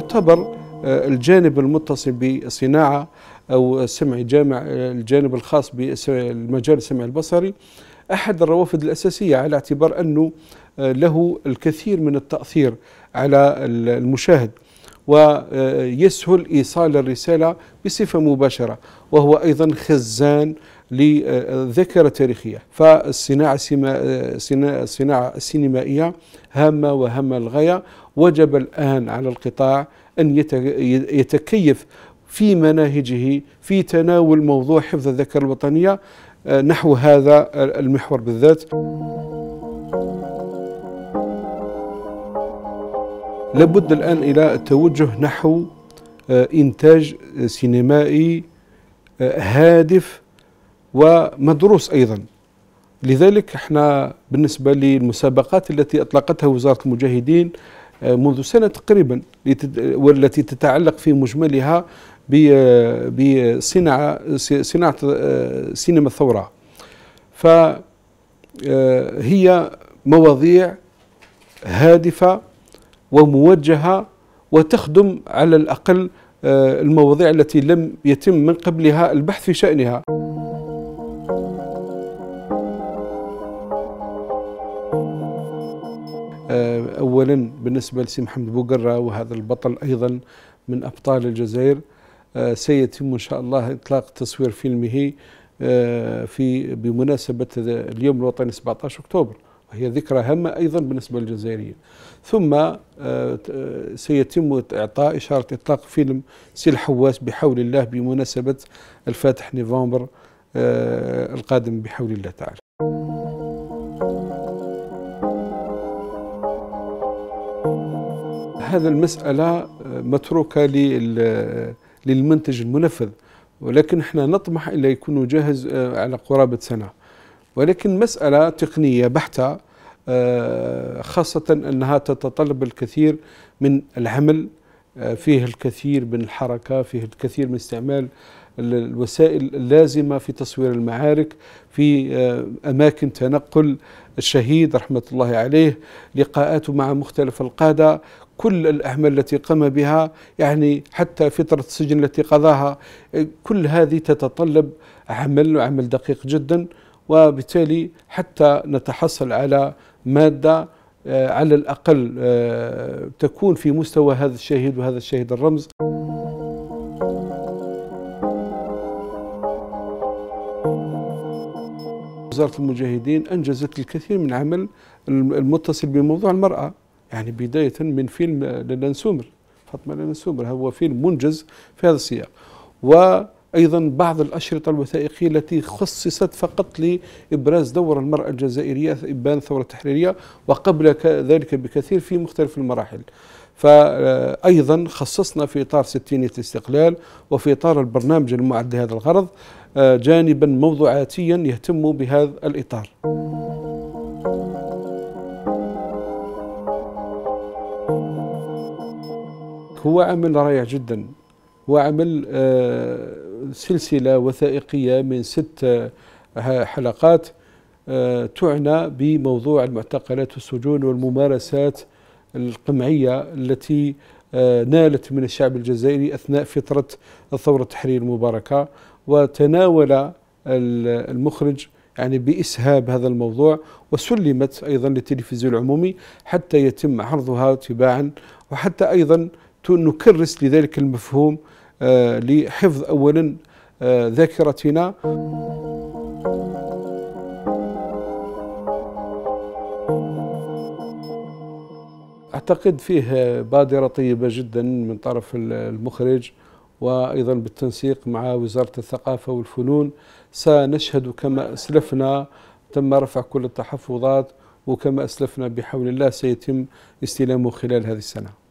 يعتبر الجانب المتصل بالصناعة أو السمع الجامع، الجانب الخاص بالمجال السمع البصري، أحد الروافد الأساسية، على اعتبار أنه له الكثير من التأثير على المشاهد، ويسهل إيصال الرسالة بصفة مباشرة، وهو أيضا خزان لذاكرة تاريخية. فالصناعة السينمائية هامة وهامة للغاية. وجب الآن على القطاع أن يتكيف في مناهجه في تناول موضوع حفظ الذاكرة الوطنية نحو هذا المحور بالذات. لابد الآن إلى التوجه نحو إنتاج سينمائي هادف ومدروس أيضا. لذلك احنا بالنسبة للمسابقات التي أطلقتها وزارة المجاهدين منذ سنة تقريبا، والتي تتعلق في مجملها بصناعة سينما الثورة، فهي مواضيع هادفة وموجهة وتخدم على الأقل المواضيع التي لم يتم من قبلها البحث في شأنها. أولا بالنسبة لسي محمد بوقرة، وهذا البطل أيضا من أبطال الجزائر، سيتم إن شاء الله إطلاق تصوير فيلمه بمناسبة اليوم الوطني 17 أكتوبر، وهي ذكرى هامة أيضا بالنسبة للجزائريين. ثم سيتم إعطاء إشارة إطلاق فيلم سي الحواس بحول الله بمناسبة الفاتح نوفمبر القادم بحول الله تعالى. هذا المسألة متروكة للمنتج المنفذ، ولكن احنا نطمح إلى يكون جاهز على قرابة سنة، ولكن مسألة تقنية بحتة، خاصة أنها تتطلب الكثير من العمل، فيه الكثير من الحركة، فيه الكثير من استعمال الوسائل اللازمة في تصوير المعارك، في أماكن تنقل الشهيد رحمة الله عليه، لقاءاته مع مختلف القادة، كل الأعمال التي قام بها، يعني حتى فترة السجن التي قضاها، كل هذه تتطلب عمل دقيق جدا، وبالتالي حتى نتحصل على مادة على الأقل تكون في مستوى هذا الشهيد وهذا الشهيد الرمز. وزارة المجاهدين أنجزت الكثير من عمل المتصل بموضوع المرأة، يعني بداية من فيلم لالا نسومر، فاطمة لالا نسومر، هو فيلم منجز في هذا السياق، وأيضا بعض الأشرطة الوثائقية التي خصصت فقط لإبراز دور المرأة الجزائرية، إبان الثورة التحريرية، وقبل ذلك بكثير في مختلف المراحل. فأيضا خصصنا في إطار 60 الاستقلال وفي إطار البرنامج المعد لهذا الغرض جانبا موضوعاتيا يهتم بهذا الإطار. هو عمل رائع جدا، هو عمل سلسلة وثائقية من 6 حلقات تعنى بموضوع المعتقلات والسجون والممارسات القمعية التي نالت من الشعب الجزائري أثناء فترة الثورة التحريرية المباركة، وتناول المخرج يعني بإسهاب هذا الموضوع، وسلمت أيضا للتلفزيون العمومي حتى يتم عرضها تباعا، وحتى أيضا نكرس لذلك المفهوم لحفظ أولا ذاكرتنا. أعتقد فيه بادرة طيبة جدا من طرف المخرج، وأيضا بالتنسيق مع وزارة الثقافة والفنون سنشهد كما أسلفنا تم رفع كل التحفظات، وكما أسلفنا بحول الله سيتم استلامه خلال هذه السنة.